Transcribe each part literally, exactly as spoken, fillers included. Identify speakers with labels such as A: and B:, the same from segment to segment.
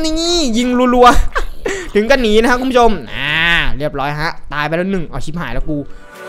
A: นี่ยิงรัวๆถึงกันหนีนะครับคุณผู้ชมอ่าเรียบร้อยฮะตายไปแล้วหนึ่งเอาชิบหายแล้วกู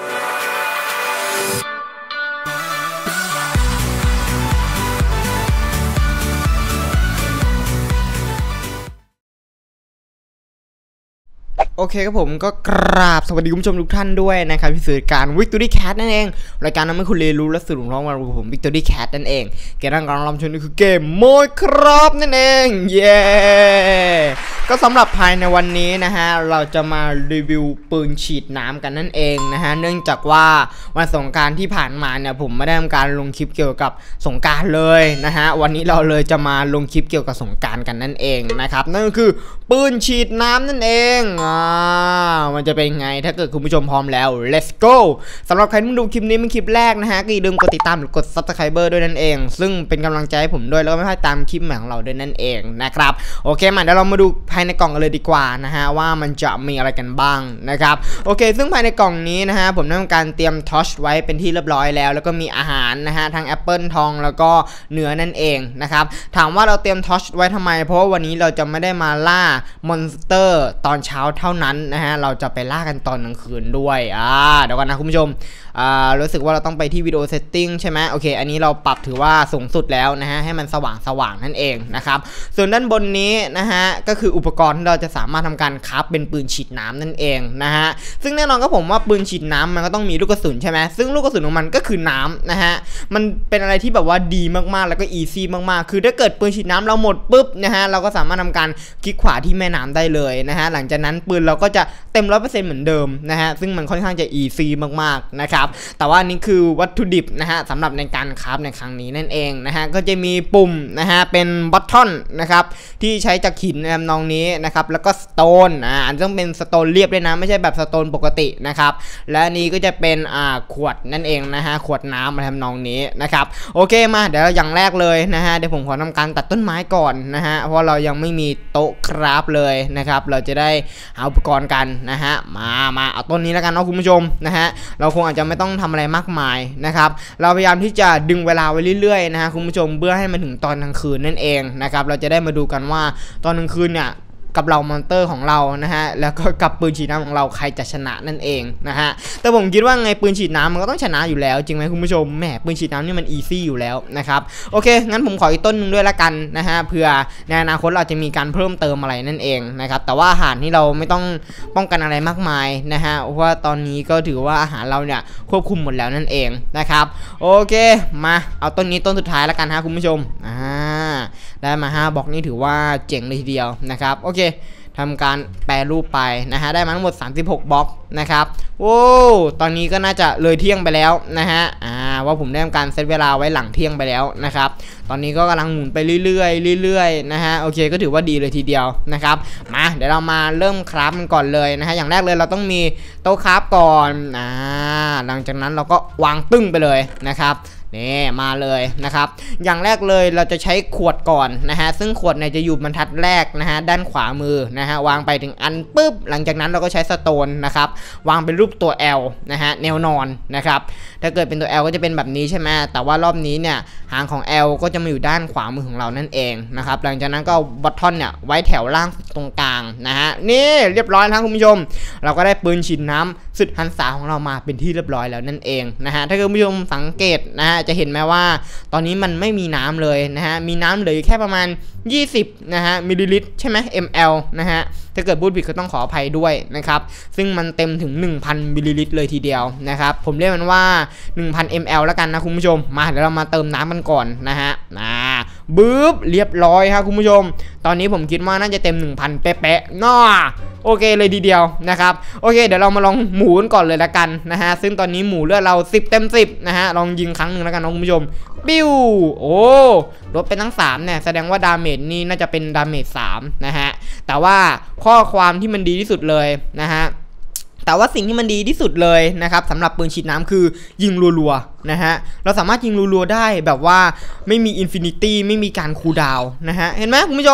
A: โอเคครับผมก็กราบสวัสดีคุณผู้ชมทุกท่านด้วยนะครับที่สื่อการ Victory Cat นั่นเองรายการนั้นไม่คุณเรียนรู้และสื่อร้องมาผม Victory Cat นั่นเองเกมนั้นการรับชมนี่คือเกมโมยครับนั่นเองเย้ก็สำหรับภายในวันนี้นะฮะเราจะมารีวิวปืนฉีดน้ำกันนั่นเองนะฮะเนื่องจากว่าวันสงกรานต์ที่ผ่านมาเนี่ยผมไม่ได้ทำการลงคลิปเกี่ยวกับสงกรานต์เลยนะฮะวันนี้เราเลยจะมาลงคลิปเกี่ยวกับสงกรานต์กันนั่นเองนะครับนั่นก็คือปืนฉีดน้ำนั่นเองอ่ามันจะเป็นไงถ้าเกิดคุณผู้ชมพร้อมแล้ว let's go สำหรับใครที่ดูคลิปนี้เป็นคลิปแรกนะฮะก็อย่าลืมกดติดตามหรือกด Subscriber ด้วยนั่นเองซึ่งเป็นกำลังใจให้ผมด้วยแล้วก็ไม่พลาดตามคลิปใหม่ของเราด้วยนั่นเองนะครับโอเคมาเดี๋ยวเรามาดูภายในกล่องกันเลยดีกว่านะฮะว่ามันจะมีอะไรกันบ้างนะครับโอเคซึ่งภายในกล่องนี้นะฮะผมได้ทำการเตรียมทอชไว้เป็นที่เรียบร้อยแล้วแล้วก็มีอาหารนะฮะทั้งแอปเปิลทองแล้วก็เนื้อนั่นเองนะครับถามว่าเราเตรียมทอชไว้ทำไมเพราะว่าวันนี้เราจะไม่ได้มาล่ามอนสเตอร์ตอนเช้าเท่านั้นนะฮะเราจะไปล่ากันตอนกลางคืนด้วยอ่าเดี๋ยวกันนะคุณผู้ชมอ่ารู้สึกว่าเราต้องไปที่วิดีโอเซตติ้งใช่ไหมโอเคอันนี้เราปรับถือว่าสูงสุดแล้วนะฮะให้มันสว่างสว่างนั่นเองนะครับส่วนด้านบนนี้นะฮะก็คืออุปกรณ์ที่เราจะสามารถทำการคราฟเป็นปืนฉีดน้ำนั่นเองนะฮะซึ่งแน่นอนก็ผมว่าปืนฉีดน้ำมันก็ต้องมีลูกกระสุนใช่ไหมซึ่งลูกกระสุนของมันก็คือน้ำนะฮะมันเป็นอะไรที่แบบว่าดีมากๆแล้วก็อีซี่มากๆคือถ้าเกิดปืนฉีดน้ำเราหมดปุ๊บนะฮะเราก็สามารถทำการคลิกขวาที่แม่น้ำได้เลยนะฮะหลังจากนั้นปืนเราก็จะเต็ม ร้อยเปอร์เซ็นต์ เหมือนเดิมนะฮะซึ่งมันค่อนข้างจะอีซี่มากๆนะครับแต่ว่านี่คือวัตถุดิบนะฮะสำหรับในการคราฟในครั้งนี้นั่นเองนะฮะก็จะมีปุ่มนะฮะเป็นบัตทอนนะครับที่ใช้จากหินในลำนองนี้นะครับแล้วก็สโตนอ่าอันต้องเป็นสโตนเรียบด้วยนะไม่ใช่แบบสโตนปกตินะครับและนี้ก็จะเป็นอ่าขวดนั่นเองนะฮะขวดน้ำมาทำนองนี้นะครับโอเคมาเดี๋ยวอย่างแรกเลยนะฮะเดี๋ยวผมขอทำการตัดต้นไม้ก่อนนะฮะเพราะเรายังไม่มีโต๊ะคราฟเลยนะครับเราจะได้หาอุปกรณ์กันนะฮะมามาเอาต้นนี้แล้วกันเนาะคุณผู้ชมนะฮะเราคงอาจจะไม่ต้องทำอะไรมากมายนะครับเราพยายามที่จะดึงเวลาไว้เรื่อยๆนะฮะคุณผู้ชมเพื่อให้มันถึงตอนกลางคืนนั่นเองนะครับเราจะได้มาดูกันว่าตอนกลางคืนเนี่ยกับเรามอนเตอร์ของเรานะฮะแล้วก็กับปืนฉีดน้ำของเราใครจะชนะนั่นเองนะฮะแต่ผมคิดว่าไงปืนฉีดน้ำมันก็ต้องชนะอยู่แล้วจริงไหมคุณผู้ชมแหมปืนฉีดน้ำนี่มันอีซี่อยู่แล้วนะครับโอเคงั้นผมขออีกต้นนึงด้วยละกันนะฮะเผื่อในอนาคตเราจะมีการเพิ่มเติมอะไรนั่นเองนะครับแต่ว่าอาหารที่เราไม่ต้องป้องกันอะไรมากมายนะฮะเพราะว่าตอนนี้ก็ถือว่าอาหารเราเนี่ยควบคุมหมดแล้วนั่นเองนะครับโอเคมาเอาต้นนี้ต้นสุดท้ายละกันฮะคุณผู้ชมอ่าได้มาห้าบล็อกนี่ถือว่าเจ๋งเลยทีเดียวนะครับโอเคทำการแปรรูปไปนะฮะได้มาทั้งหมดสามสิบหกบล็อกนะครับโอ้ตอนนี้ก็น่าจะเลยเที่ยงไปแล้วนะฮะอ่าว่าผมได้ทำการเซตเวลาไว้หลังเที่ยงไปแล้วนะครับตอนนี้ก็กำลังหมุนไปเรื่อยๆเรื่อยๆนะฮะโอเคก็ถือว่าดีเลยทีเดียวนะครับมาเดี๋ยวเรามาเริ่มคราฟกันก่อนเลยนะฮะอย่างแรกเลยเราต้องมีโต๊ะคราฟก่อนอ่าหลังจากนั้นเราก็วางตึ้งไปเลยนะครับนี่มาเลยนะครับอย่างแรกเลยเราจะใช้ขวดก่อนนะฮะซึ่งขวดเนี่ยจะอยู่บรรทัดแรกนะฮะด้านขวามือนะฮะวางไปถึงอันปุ๊บหลังจากนั้นเราก็ใช้สโตนนะครับวางเป็นรูปตัว L นะฮะแนวนอนนะครับถ้าเกิดเป็นตัว L ก็จะเป็นแบบนี้ใช่ไหมแต่ว่ารอบนี้เนี่ยหางของ L ก็จะมาอยู่ด้านขวามือของเรานั่นเองนะครับหลังจากนั้นก็บัตทอนเนี่ยไว้แถวล่างตรงกลางนะฮะนี่เรียบร้อยนะคุณผู้ชมเราก็ได้ปืนฉีดน้ำสุดหันษาของเรามาเป็นที่เรียบร้อยแล้วนั่นเองนะฮะถ้าคุณผู้ชมสังเกตนะฮะจะเห็นไหมว่าตอนนี้มันไม่มีน้ำเลยนะฮะมีน้ำเหลือแค่ประมาณยี่สิบนะฮะมิลลิลิตรใช่ไหม มล นะฮะถ้าเกิดพูดผิดก็ต้องขออภัยด้วยนะครับซึ่งมันเต็มถึง หนึ่งพัน มิลลิลิตรเลยทีเดียวนะครับผมเรียกมันว่า หนึ่งพัน มล แล้วกันนะคุณผู้ชมมาเดี๋ยวเรามาเติมน้ำกันก่อนนะฮะนะบึ๊บเรียบร้อยครับคุณผู้ชมตอนนี้ผมคิดว่าน่าจะเต็ม หนึ่งพัน เป๊ะๆน้อโอเคเลยทีเดียวนะครับโอเคเดี๋ยวเรามาลองหมูกันก่อนเลยละกันนะฮะซึ่งตอนนี้หมูเลือดเราสิบเต็มสิบนะฮะลองยิงครั้งหนึ่งแล้วกันนะคุณผู้ชมปิ้วโอ้ลดเป็นทั้งสามเนี่ยแสดงว่าดาเมจนี่น่าจะเป็นดาเมจสามนะฮะแต่ว่าข้อความที่มันดีที่สุดเลยนะฮะแต่ว่าสิ่งที่มันดีที่สุดเลยนะครับสำหรับปืนฉีดน้ำคือยิงรัวๆนะฮะเราสามารถยิงรัวๆได้แบบว่าไม่มีอินฟินิตี้ไม่มีการคูลดาวน์นะฮะเห็นไหมคุณผู้ชม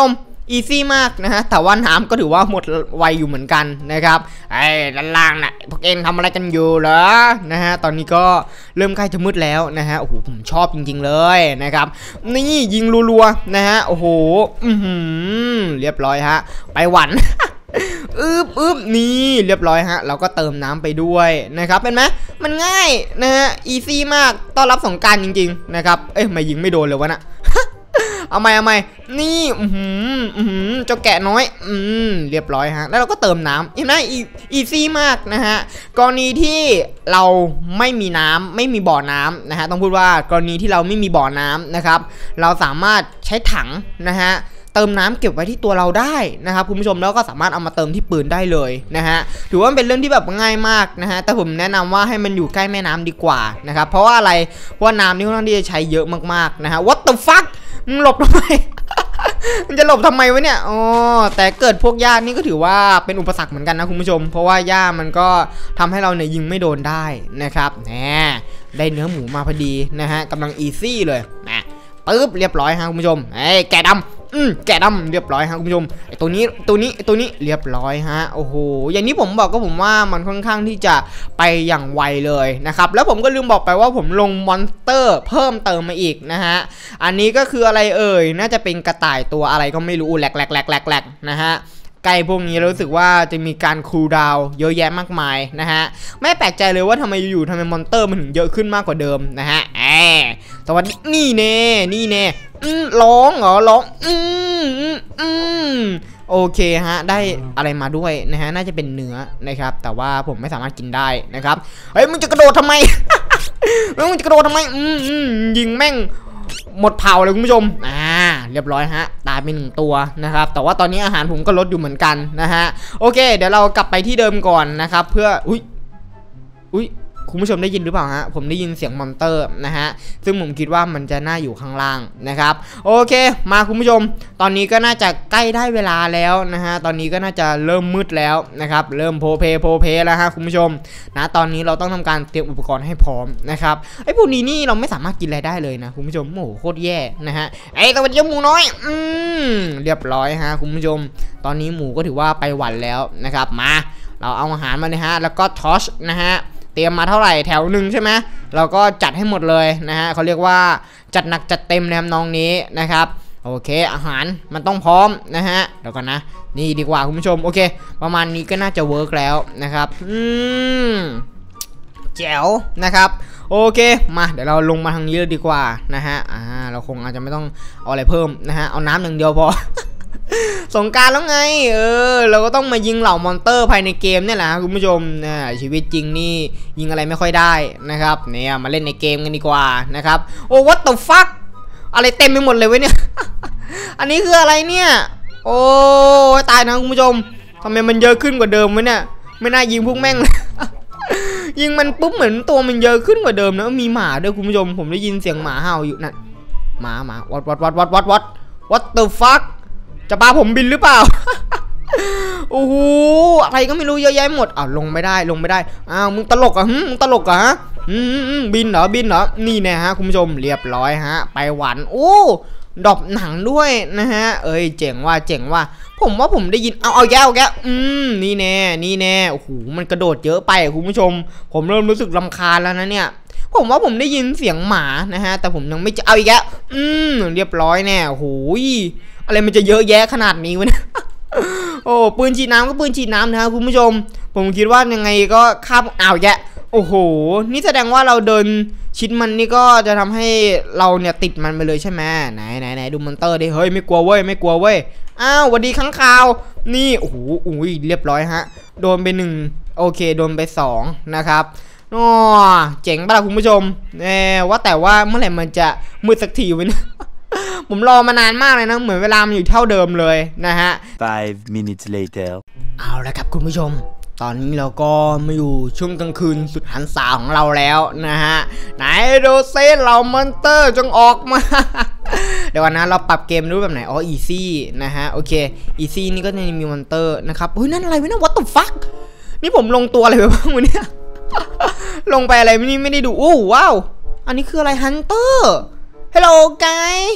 A: อีซี่มากนะฮะแต่ว่าน้ำก็ถือว่าหมดไวอยู่เหมือนกันนะครับไอ้ด้านล่างน่ะพวกเองทำอะไรกันอยู่เหรอนะฮะตอนนี้ก็เริ่มใกล้จะมืดแล้วนะฮะโอ้โหผมชอบจริงๆเลยนะครับนี่ยิงรัวๆนะฮะโอ้โหอือหือเรียบร้อยฮะไปหวันอึบอึบนี่เรียบร้อยฮะเราก็เติมน้ำไปด้วยนะครับเป็นไหมมันง่ายนะฮะอีซี่มากต้อนรับสงกรานต์จริงๆนะครับเอ้ยไม่ยิงไม่โดนเลยวะน่ะ เอาใหม่เอาใหม่นี่อือหืออือหือเจ้าแกะน้อยอืมเรียบร้อยฮะแล้วเราก็เติมน้ำเห็นไหมอีซี่มากนะฮะกรณีที่เราไม่มีน้ำไม่มีบ่อน้ำนะฮะต้องพูดว่ากรณีที่เราไม่มีบ่อน้ำนะครับเราสามารถใช้ถังนะฮะเติมน้ำเก็บไว้ที่ตัวเราได้นะครับคุณผู้ชมแล้วก็สามารถเอามาเติมที่ปืนได้เลยนะฮะถือว่าเป็นเรื่องที่แบบง่ายมากนะฮะแต่ผมแนะนำว่าให้มันอยู่ใกล้แม่น้ำดีกว่านะครับเพราะว่าอะไรเพราะว่าน้ำนี่ค่อนข้างที่จะใช้เยอะมากๆนะฮะ what the fuck มึงหลบทำไม มันจะหลบทำไมวะเนี่ยอ๋อแต่เกิดพวกหญ้านี่ก็ถือว่าเป็นอุปสรรคเหมือนกันนะคุณผู้ชมเพราะว่าหญ้ามันก็ทำให้เราเนี่ยยิงไม่โดนได้นะครับแหมได้เนื้อหมูมาพอดีนะฮะกำลังอีซี่เลยนะปึ๊บเรียบร้อยฮะคุณผู้ชมไอ้แกะดำอืมแกะดำเรียบร้อยฮะคุณผู้ชมไอ้ตัวนี้ตัวนี้ไอ้ตัวนี้เรียบร้อยฮะโอ้โหอย่างนี้ผมบอกก็ผมว่ามันค่อนข้างที่จะไปอย่างไวเลยนะครับแล้วผมก็ลืมบอกไปว่าผมลงมอนสเตอร์เพิ่มเติมมาอีกนะฮะอันนี้ก็คืออะไรเอ่ยน่าจะเป็นกระต่ายตัวอะไรก็ไม่รู้แหลกแหลกแหลกแหลกแหลกนะฮะไก่พวกนี้รู้สึกว่าจะมีการคูลดาวน์เยอะแยะมากมายนะฮะไม่แปลกใจเลยว่าทำไมอยู่ๆทำไมมอนเตอร์มันถึงเยอะขึ้นมากกว่าเดิมนะฮะแอบสวัสดีนี่เน่นี่เน่อืมร้องเหรอร้องอืมอืมอืมโอเคฮะได้อะไรมาด้วยนะฮะน่าจะเป็นเนื้อนะครับแต่ว่าผมไม่สามารถกินได้นะครับเฮ้ยมึงจะกระโดดทำไม มึงจะกระโดดทำไมอืมอืมยิงแม่งหมดเผาเลยคุณผู้ชมอ่าเรียบร้อยฮะตายไปหนึ่งตัวนะครับแต่ว่าตอนนี้อาหารผมก็ลดอยู่เหมือนกันนะฮะโอเคเดี๋ยวเรากลับไปที่เดิมก่อนนะครับเพื่ออุ้ยอุ้ยคุณผู้ชมได้ยินหรือเปล่าฮะผมได้ยินเสียงมอนเตอร์นะฮะซึ่งผมคิดว่ามันจะน่าอยู่ข้างล่างนะครับโอเคมาคุณผู้ชมตอนนี้ก็น่าจะใกล้ได้เวลาแล้วนะฮะตอนนี้ก็น่าจะเริ่มมืดแล้วนะครับเริ่มโพเพโพเพแล้วฮะคุณผู้ชมนะตอนนี้เราต้องทำการเตรียมอุปกรณ์ให้พร้อมนะครับไอ้พวกนี้นี่เราไม่สามารถกินอะไรได้เลยนะคุณผู้ชมโอ้โหโคตรแย่นะฮะไอ้ตัวเจ้าหมูน้อยอืมเรียบร้อยฮะคุณผู้ชมตอนนี้หมูก็ถือว่าไปหวันแล้วนะครับมาเราเอาอาหารมาเลยฮะแล้วก็ทอชนะฮะเตรียมมาเท่าไหร่แถวหนึ่งใช่ไหมเราก็จัดให้หมดเลยนะฮะเขาเรียกว่าจัดหนักจัดเต็มในน้องนี้นะครับโอเคอาหารมันต้องพร้อมนะฮะเดี๋ยวก่อนนะนี่ดีกว่าคุณผู้ชมโอเคประมาณนี้ก็น่าจะเวิร์กแล้วนะครับอืมแจ๋วนะครับโอเคมาเดี๋ยวเราลงมาทางนี้เลยดีกว่านะฮะอ่าเราคงอาจจะไม่ต้องเอาอะไรเพิ่มนะฮะเอาน้ำอย่างเดียวพอ สงกรานต์แล้วไงเออเราก็ต้องมายิงเหล่ามอนเตอร์ภายในเกมเนี่ยแหละคุณผู้ชมนะชีวิตจริงนี่ยิงอะไรไม่ค่อยได้นะครับเนี่ยมาเล่นในเกมกันดีกว่านะครับโอ้ what the fuck อะไรเต็มไปหมดเลยเว้ยเนี่ย อันนี้คืออะไรเนี่ยโอ้ตายนะคุณผู้ชมทำไมมันเยอะขึ้นกว่าเดิมวะเนี่ยไม่น่ายิงพวกแม่ง ยิงมันปุ๊บเหมือนตัวมันเยอะขึ้นกว่าเดิมนะมีหมาด้วยคุณผู้ชมผมได้ยินเสียงหมาเห่าอยู่นั่นหมาหมา what what what what what what what the fuckจะปาผมบินหรือเปล่า โอ้โหอะไรก็ไม่รู้เยอะแยะหมดอ้าวลงไม่ได้ลงไม่ได้อ้าวมึงตลกอ่ะมึงตลกอ่ะฮะอืมบินเหรอบินเหรอนี่แน่ฮะคุณผู้ชมเรียบร้อยฮะไปหวานโอ้ดอกหนังด้วยนะฮะเอ้ยเจ๋งว่าเจ๋งว่าผมว่าผมได้ยินเอาเอาแก้วแก้วอืมนี่แน่นี่แน่โอ้โหมันกระโดดเยอะไปคุณผู้ชมผมเริ่มรู้สึกรำคาญแล้วนะเนี่ยผมว่าผมได้ยินเสียงหมานะฮะแต่ผมยังไม่จะเอาอีกแล้วอืมเรียบร้อยแน่โอ้โหอะไรมันจะเยอะแยะขนาดนี้วะเนี่ย โอ้ปืนฉีดน้ำก็ปืนฉีดน้ำนะครับคุณผู้ชมผมคิดว่ายังไงก็ข้ามอ่าวแยะโอ้โหนี่แสดงว่าเราเดินชิดมันนี่ก็จะทำให้เราเนี่ยติดมันไปเลยใช่ไหมไหนไหนไหนดูมอนเตอร์ดิเฮ้ยไม่กลัวเว้ยไม่กลัวเว้ยอ้าวสวัสดีข้างคาวนี่โอ้โหอุ้ยเรียบร้อยฮะโดนไปหนึ่งโอเคโดนไปสองนะครับอ๋อเจ๋งป่ะคุณผู้ชมแน่ว่าแต่ว่าเมื่อไหร่มันจะมืดสักทีวะเนี่ยผมรอมานานมากเลยนะเหมือนเวลามันอยู่เท่าเดิมเลยนะฮะ
B: five minutes later
A: เอาละครับคุณผู้ชมตอนนี้เราก็มาอยู่ช่วงกลางคืนสุดหันษาของเราแล้วนะฮะไหนดูเซตเรามอนเตอร์จงออกมา เดี๋ยววันนั้นเราปรับเกมรู้แบบไหนอ๋ออีซี่นะฮะโอเคอีซี่นี่ก็จะมีมอนเตอร์นะครับเฮ้ยนั่นอะไรวะเนี่ย what the fuck นี่ผมลงตัวอะไรไปบ้างวะเนี่ย ลงไปอะไรไม่นี่ไม่ได้ดูโอ้ว้าวอันนี้คืออะไรฮันเตอร์ฮัลโหลไกด์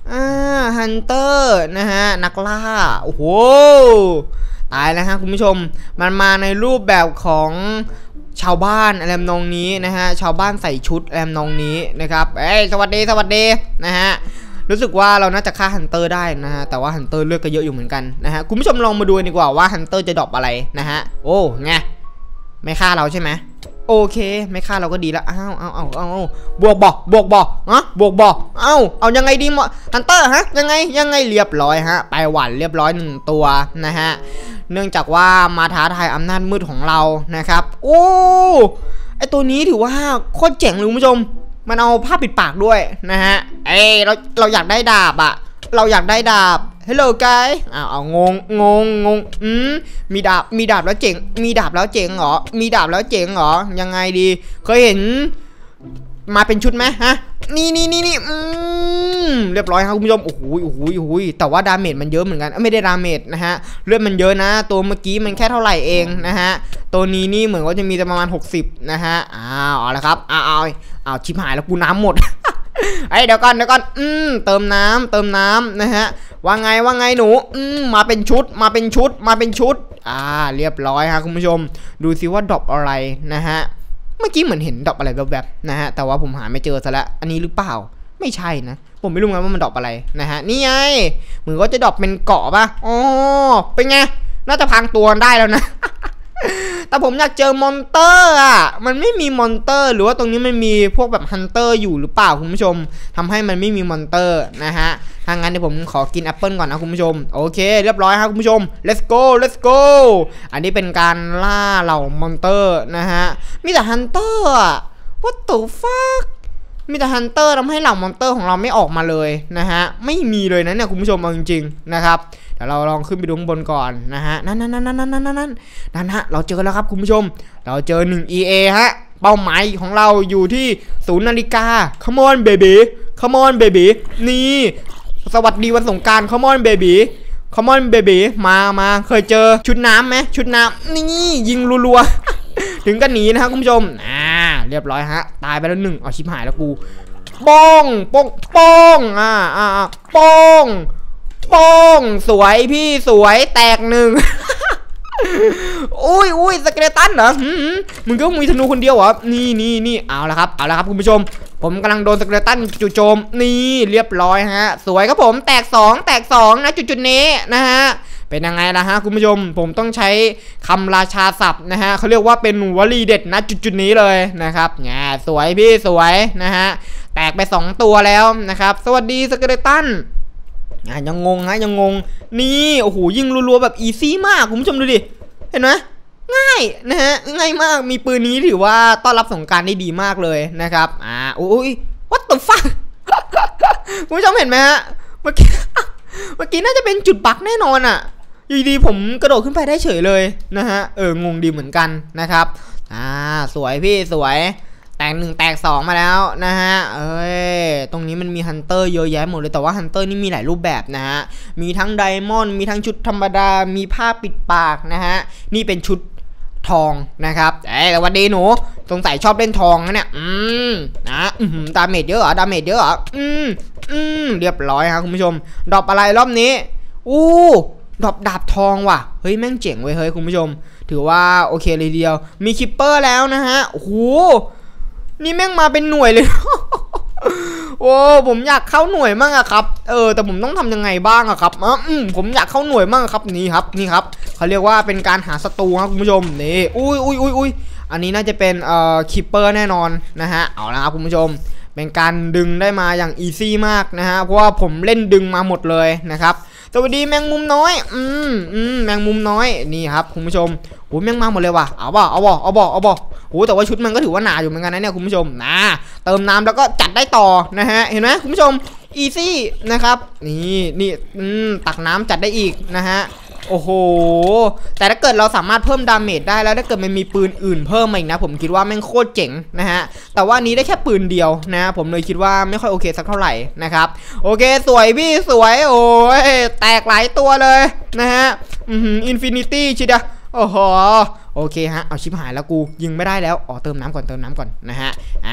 A: อ่าฮันเตอร์นะฮะนักล่าโอ้โหตายแล้วฮะคุณผู้ชมมันมาในรูปแบบของชาวบ้านอะไรนองนี้นะฮะชาวบ้านใส่ชุดอะไรนองนี้นะครับเอ้ยสวัสดีสวัสดีนะฮะรู้สึกว่าเราน่าจะฆ่าฮันเตอร์ได้นะฮะแต่ว่าฮันเตอร์เลือดก็เยอะอยู่เหมือนกันนะฮะคุณผู้ชมลองมาดูดีกว่าว่าฮันเตอร์จะดรอปอะไรนะฮะโอ้ไงไม่ฆ่าเราใช่ไหมโอเคไม่ฆ่าเราก็ดีแล้วอ้าวอ้าวอ้าวอ้าวบวกบอกบวกบอกอะบวกบอกอ้าวเอายังไงดีมอฮันเตอร์ฮะยังไงยังไงเรียบร้อยฮะไปหวันเรียบร้อยหนึ่งตัวนะฮะเนื่องจากว่ามาท้าทายอำนาจมืดของเรานะครับโอ้ไอตัวนี้ถือว่าโคตรเจ๋งเลยคุณผู้ชมมันเอาผ้าปิดปากด้วยนะฮะเอ้เราเราอยากได้ดาบอะเราอยากได้ดาบฮัลโหลไกด์อ้าวเอางงงงงงอืมมีดาบมีดาบแล้วเจ๋งมีดาบแล้วเจ๋งเหรอมีดาบแล้วเจ๋งเหรอยังไงดีเคยเห็นมาเป็นชุดไหมฮะนี่นี่นี่นี่อืมเรียบร้อยครับคุณผู้ชมโอ้โหโอ้โหโอ้โหแต่ว่าดาเมจมันเยอะเหมือนกันไม่ได้ดาเมจนะฮะเลือดมันเยอะนะตัวเมื่อกี้มันแค่เท่าไหร่เองนะฮะตัวนี้นี่เหมือนว่าจะมีประมาณหกสิบนะฮะอ้าวเอาละครับอ้าวอ้าวอ้าวชิบหายแล้วกูน้ำหมดไอ้เดี๋ยวก่อนเดี๋ยวก่อนอืมเติมน้ำเติมน้ำนะฮะว่าไงว่าไงหนูอืมมาเป็นชุดมาเป็นชุดมาเป็นชุดอ่าเรียบร้อยฮะคุณผู้ชมดูซิว่าดรอปอะไรนะฮะเมื่อกี้เหมือนเห็นดรอปอะไรแบบๆนะฮะแต่ว่าผมหาไม่เจอซะแล้วอันนี้หรือเปล่าไม่ใช่นะผมไม่รู้ไงว่ามันดรอปอะไรนะฮะนี่ไงเหมือนก็จะดรอปเป็นเกาะป่ะอ๋อเป็นไงน่าจะพังตัวได้แล้วนะ แต่ผมอยากเจอมอนเตอร์อ่ะมันไม่มีมอนเตอร์หรือว่าตรงนี้มันมีพวกแบบฮันเตอร์อยู่หรือเปล่าคุณผู้ชมทำให้มันไม่มีมอนเตอร์นะฮะถ้างั้นเดี๋ยวผมขอกินแอปเปิลก่อนนะคุณผู้ชมโอเคเรียบร้อยครับคุณผู้ชม let's go let's go อันนี้เป็นการล่าเหล่ามอนเตอร์นะฮะมีแต่ฮันเตอร์อ่ะ what the fuck มีแต่ฮันเตอร์ทำให้เหล่ามอนเตอร์ของเราไม่ออกมาเลยนะฮะไม่มีเลยนะเนี่ยคุณผู้ชมเอาจริงๆนะครับเดี๋ยวเราลองขึ้นไปดูข้างบนก่อนนะฮะนั่นนั่นนั่นนั่นนั่นนั่นนั่นนั่นฮะเราเจอแล้วครับคุณผู้ชมเราเจอหนึ่ง อี เอ ฮะเป้าหมายของเราอยู่ที่ศูนย์นาฬิกา come on baby come on baby นี่สวัสดีวันสงกรานต์ come on baby come on baby มามาเคยเจอชุดน้ำไหมชุดน้ำนี่ยิงรัวๆถึงกันหนีนะครับคุณผู้ชมอ่าเรียบร้อยฮะตายไปแล้วหนึ่งเอาชิบหายแล้วกูป้องป้องป้องอ่าอ่าป้องป้องสวยพี่สวยแตกหนึ่ง อุ้ยอุ้ยสเกเลตันเหรอมึงก็มีธนูคนเดียวเหรอนี่นี่นี่เอาละครับเอาละครับคุณผู้ชมผมกำลังโดนสเกเลตันจู่โจมนี่เรียบร้อยฮะสวยครับผมแตกสองแตกสองนะจุดจุดนี้นะฮะเป็นยังไงล่ะฮะคุณผู้ชมผมต้องใช้คำราชาศัพท์นะฮะเขาเรียกว่าเป็นวลีเด็ดนะจุดจุดนี้เลยนะครับแง่สวยพี่สวยนะฮะแตกไปสองตัวแล้วนะครับสวัสดีสเกเลตันยังงงฮะยังงงนี่โอ้โหยิงรัวๆแบบอีซี่มากคุณผู้ชมดูดิเห็นไหมง่ายนะฮะง่ายมากมีปืนนี้ถือว่าต้อนรับสงกรานต์ได้ดีมากเลยนะครับอ่าโอ้ย what the fuck คุณผู้ชมเห็นไหมฮะเมื่อกี้เมื่อกี้น่าจะเป็นจุดบั๊กแน่นอนอ่ะอยู่ดีผมกระโดดขึ้นไปได้เฉยเลยนะฮะเอองงดีเหมือนกันนะครับอ่าสวยพี่สวยแตกหนึ่งแตกสองมาแล้วนะฮะเอ้ยตรงนี้มันมีฮันเตอร์เยอะแยะหมดเลยแต่ว่าฮันเตอร์นี่มีหลายรูปแบบนะฮะมีทั้งไดมอนด์มีทั้งชุดธรรมดามีผ้าปิดปากนะฮะนี่เป็นชุดทองนะครับเอ้ยแต่วันดีหนูสงสัยชอบเล่นทองนะเนี่ยอืมนะอืมดาเมจเยอะเหรอดาเมจเยอะเหรออืมอืมเรียบร้อยครับคุณผู้ชมดรอปอะไรรอบนี้อู้ดรอปดาบทองว่ะเฮ้ยแม่งเจ๋งเว้ยเฮ้ยคุณผู้ชมถือว่าโอเคเลยเดียวมีคิปเปอร์แล้วนะฮะโอ้โหนี่แม่งมาเป็นหน่วยเลย โอ้ผมอยากเข้าหน่วยมั่งอะครับเออแต่ผมต้องทำยังไงบ้างอะครับอืมผมอยากเข้าหน่วยมั่งครับนี่ครับนี่ครับเขาเรียกว่าเป็นการหาศัตรูครับคุณผู้ชมนี่อุ้ยอุ้ยอุ้ยอุ้ยอันนี้น่าจะเป็นเอ่อคิปเปอร์แน่นอนนะฮะเอาละครับคุณผู้ชมเป็นการดึงได้มาอย่างอีซี่มากนะฮะเพราะว่าผมเล่นดึงมาหมดเลยนะครับสวัสดีแมงมุมน้อยอืมอืมแมงมุมน้อยนี่ครับคุณผู้ชมโอ้แมงมาหมดเลยว่ะเอาบ่เอาบ่เอาบ่เอาบ่โอ้แต่ว่าชุดมันก็ถือว่าหนาอยู่เหมือนกันนะเนี่ยคุณผู้ชมนะเติมน้ำแล้วก็จัดได้ต่อนะฮะเห็นไหมคุณผู้ชมอีซี่นะครับนี่นี่อืมตักน้ำจัดได้อีกนะฮะโอ้โหแต่ถ้าเกิดเราสามารถเพิ่มดาเมจได้แล้วถ้าเกิดมันมีปืนอื่นเพิ่มมาอีกนะผมคิดว่าแม่งโคตรเจ๋งนะฮะแต่ว่านี้ได้แค่ปืนเดียวนะผมเลยคิดว่าไม่ค่อยโอเคสักเท่าไหร่นะครับโอเคสวยพี่สวยโอ้ยแตกหลายตัวเลยนะฮะอืมอินฟินิตี้ชิดะโอ้โหโอเคฮะเอาชิบหายแล้วกูยิงไม่ได้แล้วอ๋อเติมน้ำก่อนเติมน้ำก่อนนะฮะอ่า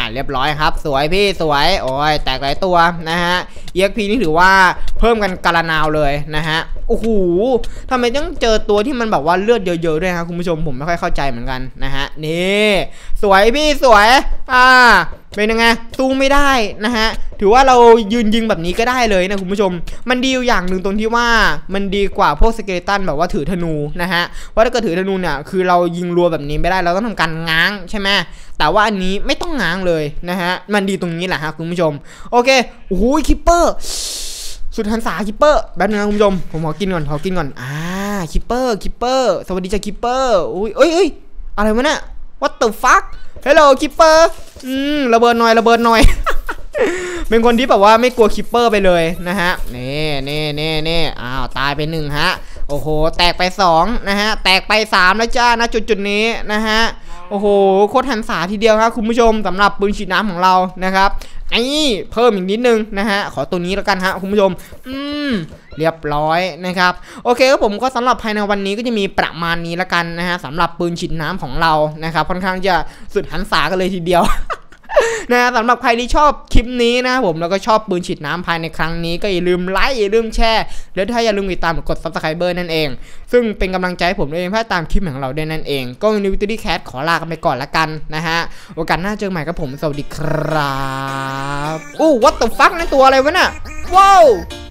A: เรียบร้อยครับสวยพี่สวยโอ้ยแตกหลายตัวนะฮะ อี เอ็กซ์ พี นี่ถือว่าเพิ่มกันกาลนาวเลยนะฮะโอ้โหทำไมต้องเจอตัวที่มันแบบว่าเลือดเยอะๆด้วยครับคุณผู้ชมผมไม่ค่อยเข้าใจเหมือนกันนะฮะนี่สวยพี่สวยอ่าเป็นยังไงสู้ไม่ได้นะฮะถือว่าเรายืนยิงแบบนี้ก็ได้เลยนะคุณผู้ชมมันดีอยู่อย่างหนึ่งตรงที่ว่ามันดีกว่าพวกสเกเลตันแบบว่าถือธนูนะฮะเพราะถ้าเกิดถือธนูเนี่ยคือเรายิงรัวแบบนี้ไม่ได้เราต้องทำการง้างใช่ไหมแต่ว่าอันนี้ไม่ต้องง้างเลยนะฮะมันดีตรงนี้แหละฮะคุณผู้ชมโอเคโอ้โหคิปเปอร์สุดหันษาคิปเปอร์แป๊บนึงนะคุณผู้ชมผมขอกินก่อนขอกินก่อนอ่าคิปเปอร์คิปเปอร์สวัสดีจ้าคิปเปอร์อุ้ยเอ้ยเอ้ยอะไรวะเนี่ย what the fuck hello คิปเปอร์อืมระเบิดหน่อยระเบิดหน่อย เป็นคนที่แบบว่าไม่กลัวคิปเปอร์ไปเลยนะฮะนี่นี่นี่นี่อ้าวตายไปหนึ่งฮะโอ้โหแตกไปสองนะฮะแตกไปสามแล้วจ้านะจุดจุดนี้นะฮะโอ้โหโคตรหันษาทีเดียวครับคุณผู้ชมสำหรับปืนฉีดน้ำของเรานะครับไอ้เพิ่มอีกนิดนึงนะฮะขอตัวนี้แล้วกันฮะคุณผู้ชมอืมเรียบร้อยนะครับโอเคครับผมก็สำหรับภายในวันนี้ก็จะมีประมาณนี้แล้วกันนะฮะสำหรับปืนฉีดน้ำของเรานะครับค่อนข้างจะสุดหันษากันเลยทีเดียว นะสำหรับใครที่ชอบคลิปนี้นะผมแล้วก็ชอบปืนฉีดน้ำภายในครั้งนี้ก็อย่าลืมไลค์อย่าลืมแชร์แล้วถ้าอย่าลืมติดตามกด ซับสไครเบอร์ นั่นเองซึ่งเป็นกำลังใจให้ผมด้วยเพื่อตามคลิปของเราได้นั่นเองก็วันนี้ วิคตอรี่แคท ขอลากันไปก่อนละกันนะฮะโอกาสหน้าเจอใหม่กับผมสวัสดีครับอู้ what the fuck นั่นตัวอะไรวะน่ะว้าว